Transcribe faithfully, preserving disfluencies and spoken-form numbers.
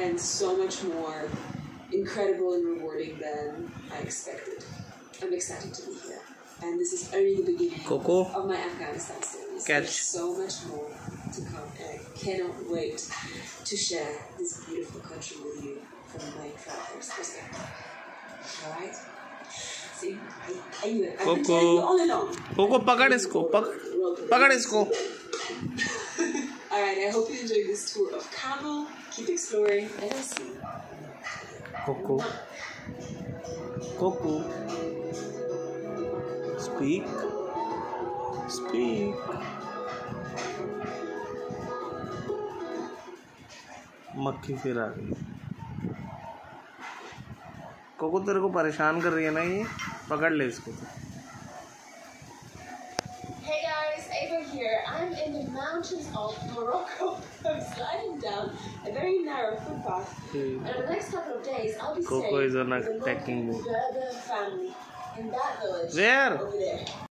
and so much more incredible and rewarding than I expected. I'm excited to be here, and this is only the beginning Coco. of my Afghanistan series. Catch. There's so much more to come, and I cannot wait to share this beautiful country with you from my traveler's perspective. Alright? See, I, I knew it. I've been telling you all along. Coco, pakad isko. Pakad isko. Alright, I hope you enjoyed this tour of Kabul. Keep exploring, and I'll see you. Coco. Coco. Speak. Speak. मक्खी फिर आ गई। Cocoa तेरे को परेशान कर रही है ना ये, पकड़ ले इसको। Hey guys, Ava here. I'm in the mountains of Morocco. I'm sliding down a very narrow footpath. Hmm. And over the next couple of days, I'll be Coco staying is on a with a trekking local mode. Berber family in that village. Where? Over there.